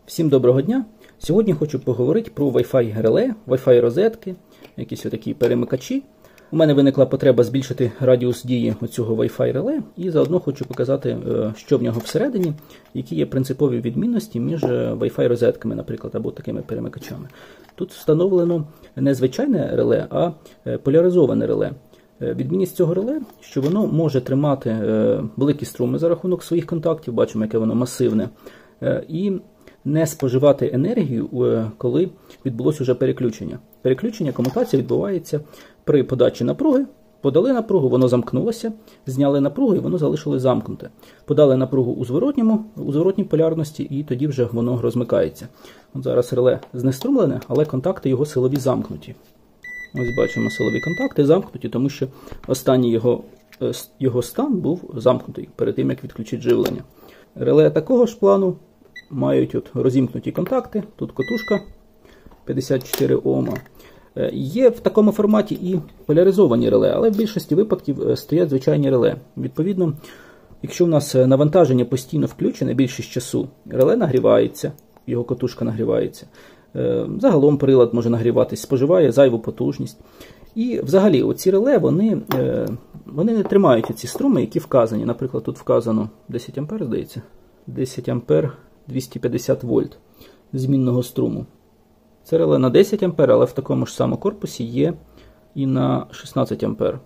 Всім доброго дня! Сьогодні хочу поговорити про Wi-Fi реле, Wi-Fi розетки, якісь отакі перемикачі. У мене виникла потреба збільшити радіус дії цього Wi-Fi реле і заодно хочу показати, що в нього всередині, які є принципові відмінності між Wi-Fi розетками, наприклад, або такими перемикачами. Тут встановлено не звичайне реле, а поляризоване реле. Відмінність цього реле, що воно може тримати великі струми за рахунок своїх контактів, бачимо, яке воно масивне, і не споживати енергію, коли відбулося вже переключення. Переключення, комутація відбувається при подачі напруги. Подали напругу, воно замкнулося, зняли напругу і воно залишилось замкнуте. Подали напругу у зворотній полярності і тоді вже воно розмикається. От зараз реле знеструмлене, але контакти його силові замкнуті. Ось бачимо силові контакти замкнуті, тому що останній його стан був замкнутий перед тим, як відключити живлення. Реле такого ж плану мають розімкнуті контакти, тут котушка 54 Ома. Є в такому форматі і поляризовані реле, але в більшості випадків стоять звичайні реле. Відповідно, якщо у нас навантаження постійно включене більшість часу, реле нагрівається, його котушка нагрівається. Загалом прилад може нагріватись, споживає зайву потужність. І взагалі оці реле, вони не тримають ці струми, які вказані. Наприклад, тут вказано 10 А, здається, 10 А 250 вольт змінного струму. Це реле на 10 А, але в такому ж самому корпусі є і на 16 А.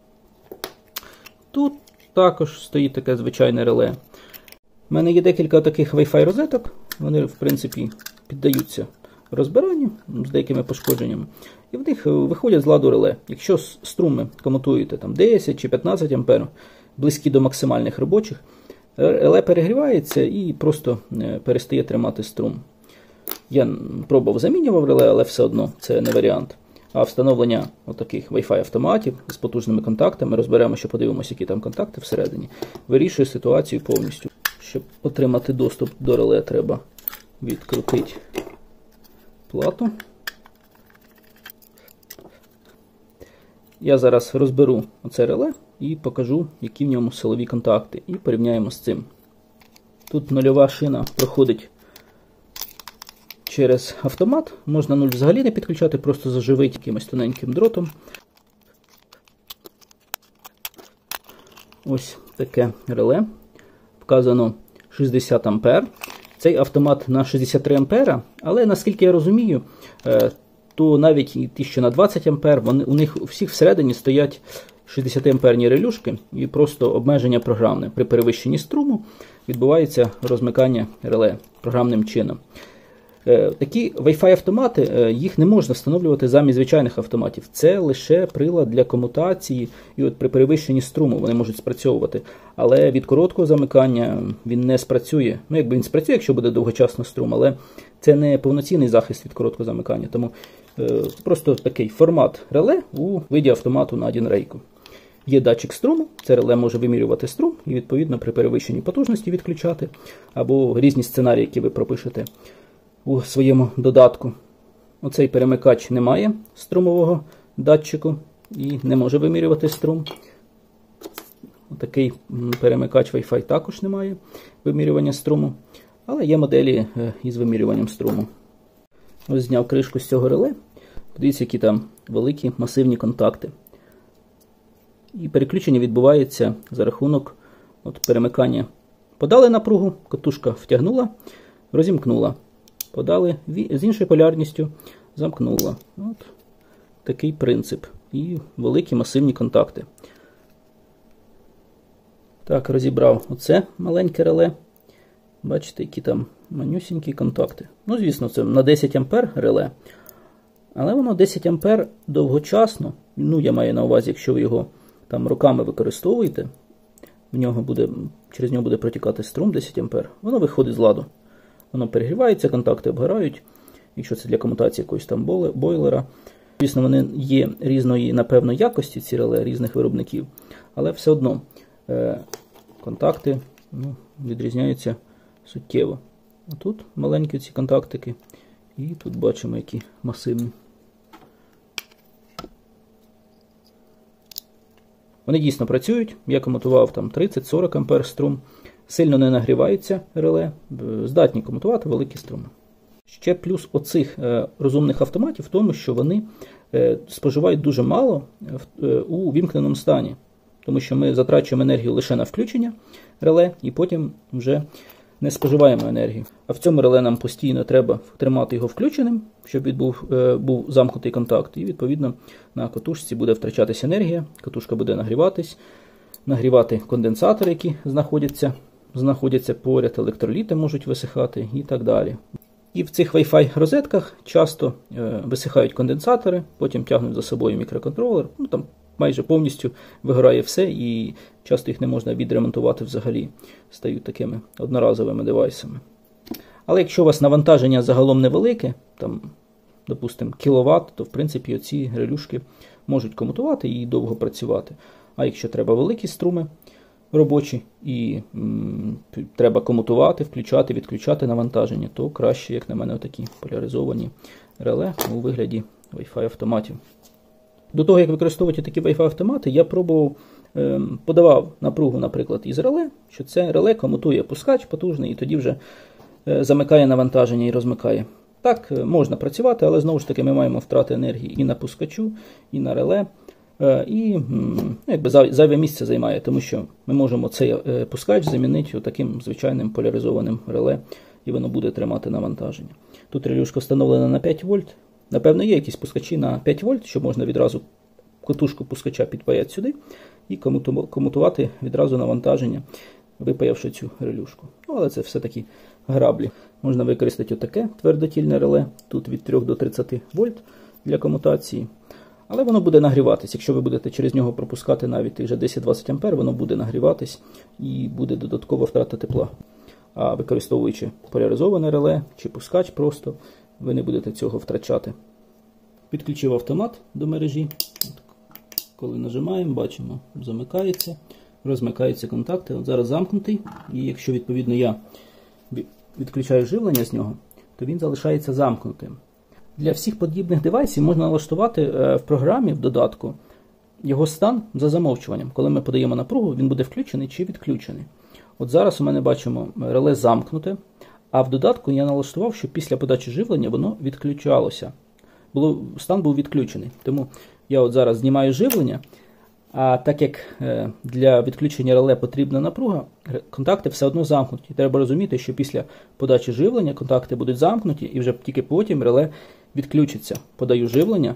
Тут також стоїть таке звичайне реле. У мене є декілька таких Wi-Fi розеток, вони в принципі піддаються розбиранню з деякими пошкодженнями. І в них виходять з ладу реле. Якщо струми комутуєте там 10 чи 15 А, близькі до максимальних робочих, реле перегрівається і просто перестає тримати струм. Я пробував, замінював реле, але все одно це не варіант. А встановлення таких Wi-Fi автоматів з потужними контактами, розберемо, що подивимося, які там контакти всередині, вирішує ситуацію повністю. Щоб отримати доступ до реле, треба відкрутити плату. Я зараз розберу оце реле і покажу, які в ньому силові контакти, і порівняємо з цим. Тут нульова шина проходить через автомат, можна нуль взагалі не підключати, просто заживити якимось тоненьким дротом. Ось таке реле, вказано 60 А. Цей автомат на 63 А, але наскільки я розумію, то навіть і ті, що на 20 А, у них у всіх всередині стоять 60-амперні релюшки і просто обмеження програмне. При перевищенні струму відбувається розмикання реле програмним чином. Такі Wi-Fi автомати, їх не можна встановлювати замість звичайних автоматів. Це лише прилад для комутації, і при перевищенні струму вони можуть спрацьовувати. Але від короткого замикання він не спрацює. Ну, якби він спрацює, якщо буде довгочасно струм, але це не повноцінний захист від короткого замикання. Тому просто такий формат реле у виді автомату на один рейку. Є датчик струму, це реле може вимірювати струм і відповідно при перевищенні потужності відключати, або різні сценарії, які ви пропишете у своєму додатку. Оцей перемикач не має струмового датчику і не може вимірювати струм. Такий перемикач Wi-Fi також не має вимірювання струму, але є моделі із вимірюванням струму. Ось зняв кришку з цього реле. Подивіться, які там великі масивні контакти. І переключення відбувається за рахунок перемикання. Подали напругу, котушка втягнула, розімкнула. Подали з іншою полярністю, замкнула. От такий принцип. І великі масивні контакти. Так, розібрав оце маленьке реле. Бачите, які там манюсінькі контакти. Ну, звісно, це на 10 А реле. Але воно 10 А довгочасно. Ну, я маю на увазі, якщо ви його там роками використовуєте, через нього буде протікати струм 10 А, воно виходить з ладу. Воно перегрівається, контакти обгорають, якщо це для комутації якогось там бойлера. Звісно, вони є різної, напевно, якості, ці реле, різних виробників, але все одно контакти відрізняються суттєво. А тут маленькі ці контактики, і тут бачимо, які масивні. Вони дійсно працюють, я комутував там 30-40 А струм, сильно не нагріваються реле, здатні комутувати великі струми. Ще плюс оцих розумних автоматів в тому, що вони споживають дуже мало у вімкненому стані. Тому що ми затрачуємо енергію лише на включення реле і потім вже не споживаємо енергію. А в цьому реле нам постійно треба тримати його включеним, щоб був замкнутий контакт. І відповідно на катушці буде втрачатися енергія, катушка буде нагрівати конденсатори, які знаходяться поряд, електроліти можуть висихати і так далі. І в цих Wi-Fi розетках часто висихають конденсатори, потім тягнуть за собою мікроконтролер, там майже повністю вигорає все і часто їх не можна відремонтувати взагалі, стають такими одноразовими девайсами. Але якщо у вас навантаження загалом невелике, там, допустимо, кіловат, то в принципі оці релюшки можуть комутувати і довго працювати. А якщо треба великі струми робочі і треба комутувати, включати, відключати навантаження, то краще, як на мене, отакі поляризовані реле у вигляді Wi-Fi автоматів. До того, як використовувати такі Wi-Fi автомати, я подавав напругу, наприклад, із реле, що це реле комутує пускач потужний і тоді вже замикає навантаження і розмикає. Так, можна працювати, але знову ж таки ми маємо втрати енергії і на пускачу, і на реле. І зайве місце займає, тому що ми можемо цей пускач замінити таким звичайним поляризованим реле, і воно буде тримати навантаження. Тут релюшка встановлена на 5 вольт. Напевно, є якісь пускачі на 5 вольт, що можна відразу катушку пускача підпаяти сюди і комутувати відразу навантаження, випаявши цю релюшку. Але це все-таки граблі. Можна використати отаке твердотільне реле, тут від 3 до 30 вольт для комутації. Але воно буде нагріватись. Якщо ви будете через нього пропускати навіть тих же 10-20 А, воно буде нагріватись і буде додаткова втрата тепла. А використовуючи поляризоване реле чи пускач просто, ви не будете цього втрачати. Підключив автомат до мережі. Коли нажимаємо, бачимо, замикається, розмикаються контакти. От зараз замкнутий, і якщо відповідно я відключаю живлення з нього, то він залишається замкнутим. Для всіх подібних девайсів можна налаштувати в програмі, в додатку, його стан за замовчуванням. Коли ми подаємо напругу, він буде включений чи відключений. От зараз у мене бачимо реле замкнуте, а в додатку я налаштував, що після подачі живлення воно відключалося. Стан був відключений. Тому я от зараз знімаю живлення, а так як для відключення реле потрібна напруга, контакти все одно замкнуті. Треба розуміти, що після подачі живлення контакти будуть замкнуті і вже тільки потім реле відключиться. Подаю живлення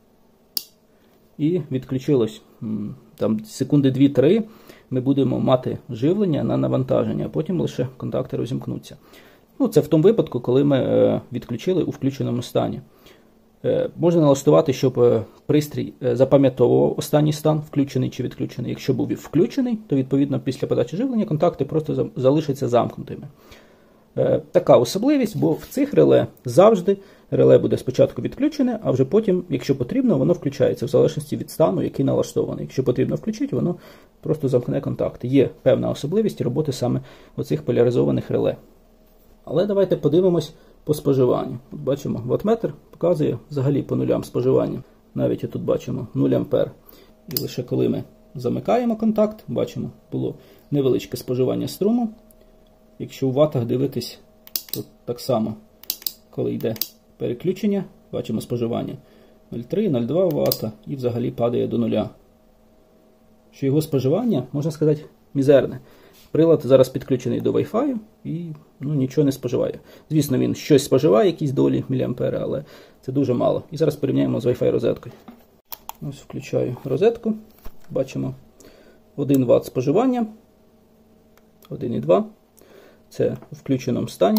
і відключилось. Там секунди 2-3 ми будемо мати живлення на навантаження, а потім лише контакти розімкнуться. Це в тому випадку, коли ми відключили у включеному стані. Можна налаштувати, щоб пристрій запам'ятовував останній стан, включений чи відключений. Якщо був включений, то відповідно після подачі живлення контакти просто залишаться замкнутими. Така особливість, бо в цих реле завжди реле буде спочатку відключене, а вже потім, якщо потрібно, воно включається в залежності від стану, який налаштований. Якщо потрібно включити, воно просто замкне контакти. Є певна особливість роботи саме оцих поляризованих реле. Але давайте подивимось по споживанню. От бачимо, ваттметр показує взагалі по нулям споживання. Навіть тут бачимо 0 А. І лише коли ми замикаємо контакт, бачимо, було невеличке споживання струму. Якщо у ватах дивитись, то так само, коли йде переключення, бачимо споживання 0,3-0,2 Вт і взагалі падає до нуля. Що його споживання, можна сказати, мізерне. Прилад зараз підключений до Wi-Fi і нічого не споживає. Звісно, він щось споживає, якісь долі міліампери, але це дуже мало. І зараз порівняємо з Wi-Fi розеткою. Ось включаю розетку. Бачимо 1 Вт споживання, 1,2. Це у включеному стані.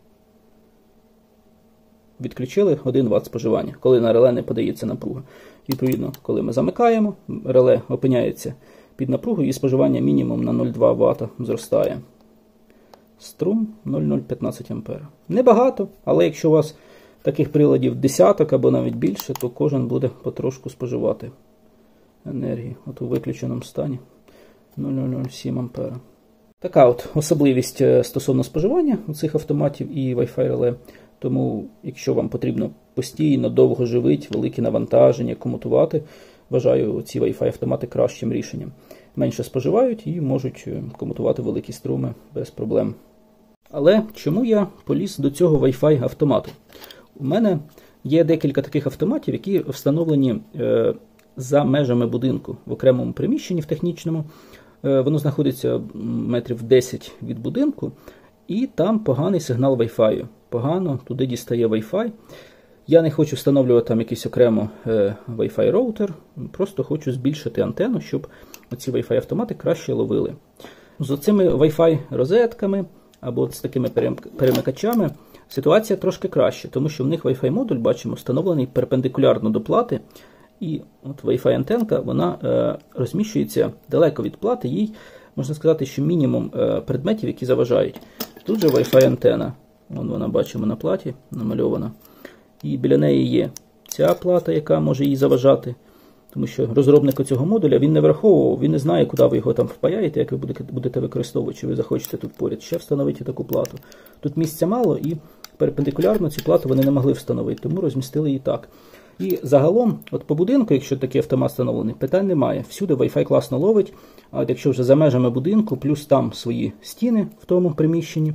Відключили 1 Вт споживання, коли на реле не подається напруга. Відповідно, коли ми замикаємо, реле опиняється під напругою і споживання мінімум на 0,2 Вт зростає. Струм 0,015 А. Небагато, але якщо у вас таких приладів десяток або навіть більше, то кожен буде потрошку споживати енергії. От у виключеному стані 0,007 А. Така от особливість стосовно споживання у цих автоматів і Wi-Fi реле. Тому, якщо вам потрібно постійно, довго живити, великі навантаження, комутувати, вважаю ці Wi-Fi автомати кращим рішенням. менше споживають і можуть комутувати великі струми без проблем. Але чому я поліз до цього Wi-Fi автомату? У мене є декілька таких автоматів, які встановлені за межами будинку в окремому приміщенні в технічному. Воно знаходиться метрів 10 від будинку, і там поганий сигнал Wi-Fi. Погано туди дістає Wi-Fi. Я не хочу встановлювати там якийсь окремо Wi-Fi роутер, просто хочу збільшити антенну, щоб оці Wi-Fi автомати краще ловили. З оцими Wi-Fi розетками або з такими перемикачами ситуація трошки краще, тому що в них Wi-Fi модуль, бачимо, встановлений перпендикулярно до плати, і от Wi-Fi антенка, вона розміщується далеко від плати, їй можна сказати, що мінімум предметів, які заважають. Тут же Wi-Fi антена, вона бачимо на платі, намальована. І біля неї є ця плата, яка може їй заважати, тому що розробник цього модуля, він не враховував, він не знає, куди ви його там впаяєте, як ви будете використовувати, чи ви захочете тут поряд ще встановити таку плату. Тут місця мало, і перпендикулярно цю плату вони не могли встановити, тому розмістили її так. І загалом, от по будинку, якщо такий автомат встановлений, питань немає. Всюди Wi-Fi класно ловить, а от якщо вже за межами будинку, плюс там свої стіни в тому приміщенні,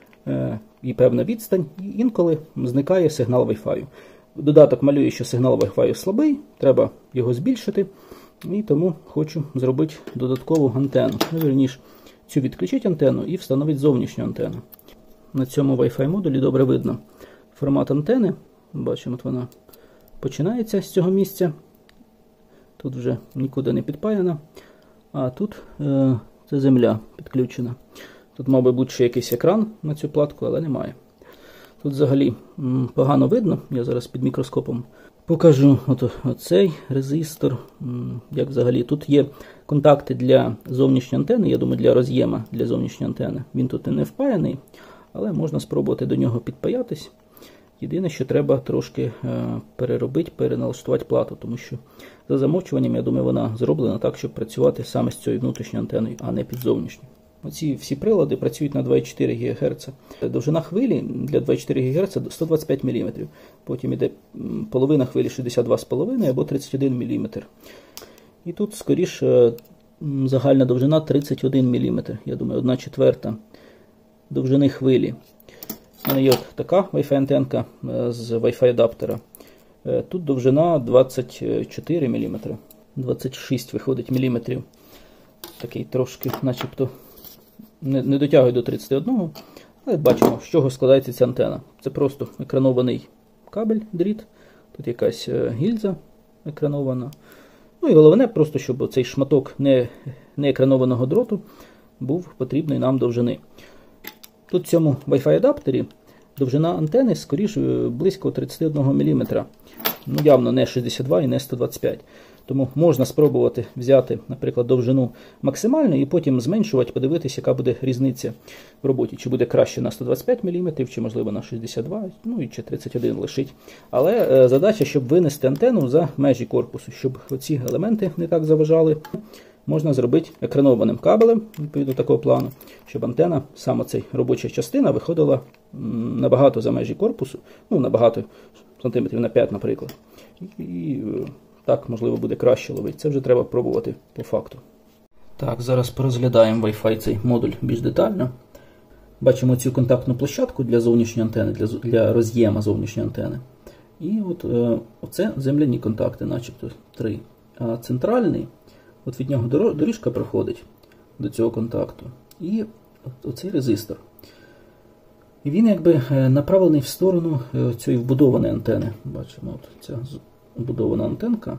і певна відстань, і інколи зникає сигнал Wi-Fi. Додаток малює, що сигнал Wi-Fi слабий, треба його збільшити, і тому хочу зробити додаткову антенну. Вірніше, цю відключити антенну і встановити зовнішню антенну. На цьому Wi-Fi модулі добре видно формат антени. Бачимо, от вона починається з цього місця. Тут вже нікуди не підпаяна, а тут це земля підключена. Тут мав би бути ще якийсь екран на цю платку, але немає. Тут взагалі погано видно, я зараз під мікроскопом покажу оцей резистор. Як взагалі, тут є контакти для зовнішньої антени, я думаю, для роз'єма для зовнішньої антени. Він тут не впаяний, але можна спробувати до нього підпаятись. Єдине, що треба трошки переробити, переналаштувати плату, тому що за замовчуванням, я думаю, вона зроблена так, щоб працювати саме з цією внутрішньою антеною, а не під зовнішньою. Оці всі прилади працюють на 2,4 ГГц. Довжина хвилі для 2,4 ГГц 125 мм. Потім йде половина хвилі 62,5 або 31 мм. І тут, скоріш, загальна довжина 31 мм. Я думаю, 1/4 довжини хвилі. У мене є от така Wi-Fi антенка з Wi-Fi адаптера. Тут довжина 24 мм. 26 виходить міліметрів. Такий трошки начебто не дотягує до 31, але бачимо, з чого складається ця антена. Це просто екранований кабель, дріт, тут якась гільза екранована. Ну і головне, просто щоб цей шматок неекранованого дроту був потрібний нам довжини. Тут в цьому Wi-Fi адаптері довжина антени, скоріш, близько 31 мм. Ну, явно не 62 і не 125. Тому можна спробувати взяти, наприклад, довжину максимальну і потім зменшувати, подивитися, яка буде різниця в роботі. Чи буде краще на 125 мм, чи можливо на 62, ну і чи 31 лишить. Але задача, щоб винести антенну за межі корпусу, щоб оці елементи не так заважали. Можна зробити екранованим кабелем, відповідно такого плану, щоб антенна, саме ця робоча частина, виходила набагато за межі корпусу, ну набагато, сантиметрів на 5, наприклад. І так, можливо, буде краще ловити. Це вже треба пробувати по факту. Так, зараз порозглядаємо Wi-Fi цей модуль більш детально. Бачимо цю контактну площадку для зовнішньої антени, для роз'єма зовнішньої антени. І от оце земляні контакти, начебто 3. А центральний, от від нього доріжка проходить до цього контакту. І оцей резистор. І він якби направлений в сторону цієї вбудованої антени. Бачимо, от ця вбудована антенка.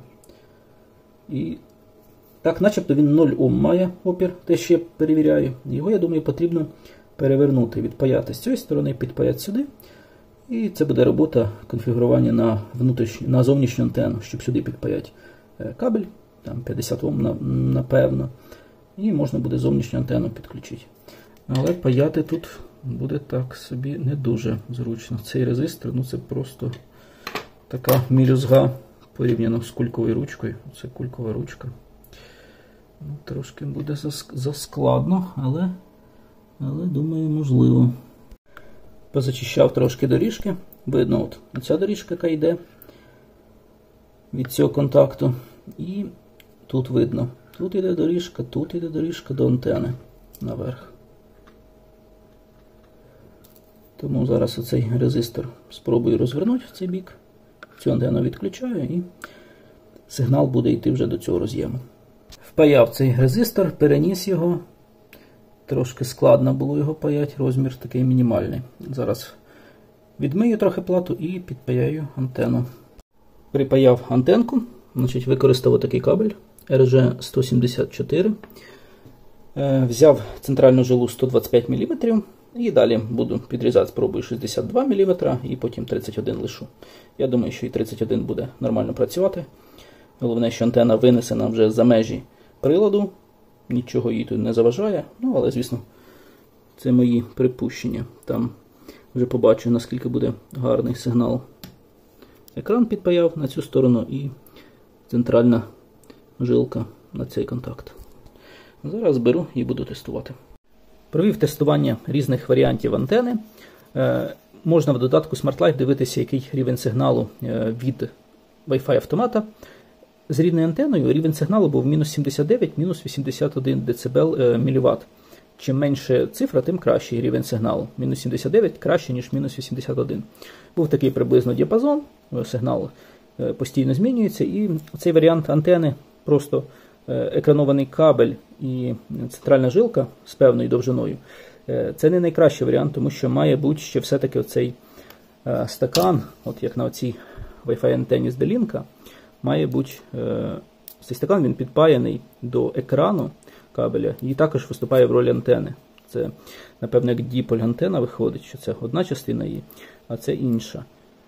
І так, начебто він 0 Ом має опір, те, що я перевіряю. Його, я думаю, потрібно перевернути, відпаяти з цієї сторони, підпаяти сюди. І це буде робота конфігурування на зовнішню антенну, щоб сюди підпаяти кабель, там 50 Ом, напевно. І можна буде зовнішню антенну підключити. Але паяти тут буде так собі не дуже зручно. Цей резистор, ну це просто така мілюзга порівняно з кульковою ручкою. Це кулькова ручка. Ну, трошки буде заскладно, але думаю, можливо. Позачищав трошки доріжки. Видно, от оця доріжка, яка йде від цього контакту. І тут видно Тут іде доріжка до антени наверх. Тому зараз оцей резистор спробую розвернути в цей бік. Цю антенну відключаю і сигнал буде йти вже до цього роз'єму. Впаяв цей резистор, переніс його. Трошки складно було його паяти, розмір такий мінімальний. Зараз відмию трохи плату і підпаяю антенну. Припаяв антенку, значить використав такий кабель RG174. Взяв центральну жилу 125 мм і далі буду підрізати, спробую 62 мм і потім 31 лишу. Я думаю, що і 31 буде нормально працювати. Головне, що антенна винесена вже за межі приладу. Нічого їй тут не заважає, але, звісно, це мої припущення. Там вже побачу, наскільки буде гарний сигнал. Екран підпаяв на цю сторону і центральна жилка на цей контакт. Зараз беру і буду тестувати. Провів тестування різних варіантів антени. Можна в додатку Smart Life дивитися, який рівень сигналу від Wi-Fi автомата. З рідною антеною рівень сигналу був мінус 79, мінус 81 дБ мВт. Чим менше цифра, тим кращий рівень сигналу. Мінус 79 краще, ніж мінус 81. Був такий приблизно діапазон, сигнал постійно змінюється, і цей варіант антени просто екранований кабель і центральна жилка з певною довжиною. Це не найкращий варіант, тому що має бути ще все-таки оцей стакан, от як на оцій Wi-Fi антені з D-Link, має бути цей стакан, він підпаяний до екрану кабеля і також виступає в ролі антени. Це, напевно, як діполь антена виходить, що це одна частина її, а це інша.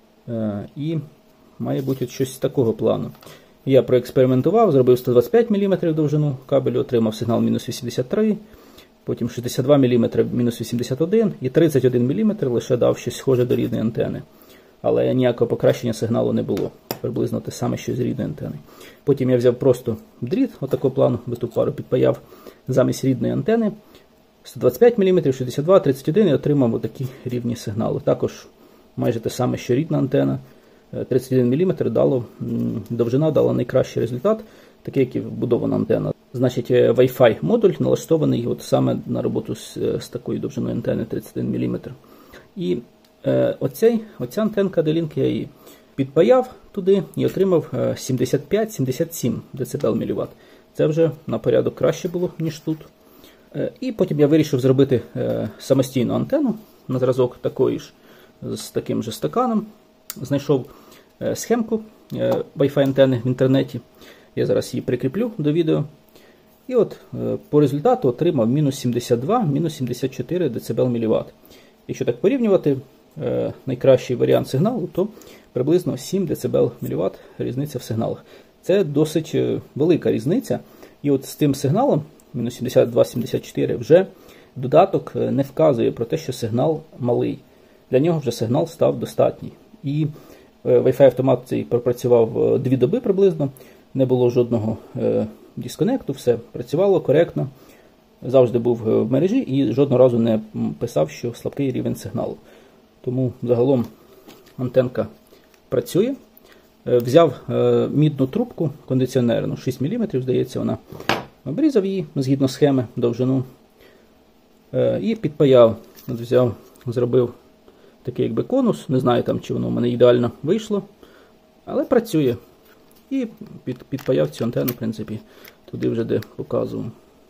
І має бути щось такого плану. Я проекспериментував, зробив 125 мм довжину кабелю, отримав сигнал мінус 83, потім 62 мм мінус 81 і 31 мм лише дав щось схоже до рідної антени. Але ніякого покращення сигналу не було. Приблизно те саме, що з рідною антеною. Потім я взяв просто дріт, отакого плану, без ту пару підпаяв замість рідної антени. 125 мм, 62, 31 і отримав отакі рівні сигнали. Також майже те саме, що рідна антена. 31 мм довжина дала найкращий результат, такий, як і вбудована антена. Значить, Wi-Fi модуль налаштований от саме на роботу з такою довжиною антени 31 мм. І оця антенка D-Link, я її підпаяв туди і отримав 75-77 дБ мВт. Це вже на порядок краще було, ніж тут. І потім я вирішив зробити самостійну антенну на зразок такої ж, з таким же стаканом. Знайшов схемку Wi-Fi антени в інтернеті. Я зараз її прикріплю до відео. І от по результату отримав мінус 72, мінус 74 дБ мВт. Якщо так порівнювати, найкращий варіант сигналу, то приблизно 7 дБ мВт різниця в сигналах. Це досить велика різниця. І от з цим сигналом, мінус 72-74, вже додаток не вказує про те, що сигнал малий. Для нього вже сигнал став достатній. І Wi-Fi автомат цей пропрацював 2 доби приблизно, не було жодного дисконекту, все працювало коректно, завжди був в мережі і жодного разу не писав, що слабкий рівень сигналу. Тому загалом антенка працює. Взяв мідну трубку кондиціонерну, 6 мм, здається, вона. Обрізав її згідно схеми, довжину. І підпаяв. От взяв, зробив такий якби конус. Не знаю, там, чи воно в мене ідеально вийшло. Але працює. І підпаяв цю антенну, в принципі, туди вже де показував.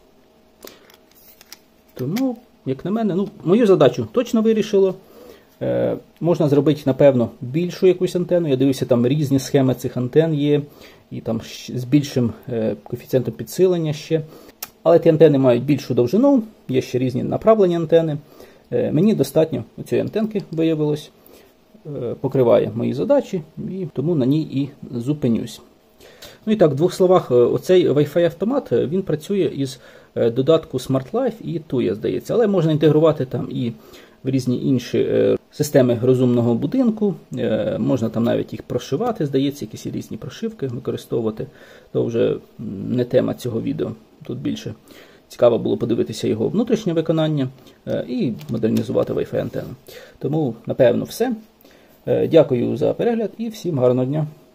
Тому, як на мене, мою задачу точно вирішило. Можна зробити, напевно, більшу якусь антенну. Я дивився, там різні схеми цих антен є. І там з більшим коефіцієнтом підсилення ще. Але ті антени мають більшу довжину, є ще різні направлення антени. Мені достатньо цієї антенки виявилось. Покриває мої задачі, і тому на ній і зупинюсь. Ну і так, в двох словах, оцей Wi-Fi автомат, він працює із додатку Smart Life і Tuya, здається. Але можна інтегрувати там і в різні інші системи розумного будинку. Можна там навіть їх прошивати, здається, якісь різні прошивки використовувати. То вже не тема цього відео. Тут більше цікаво було подивитися його внутрішнє виконання і модернізувати Wi-Fi антенну. Тому, напевно, все. Дякую за перегляд і всім гарного дня.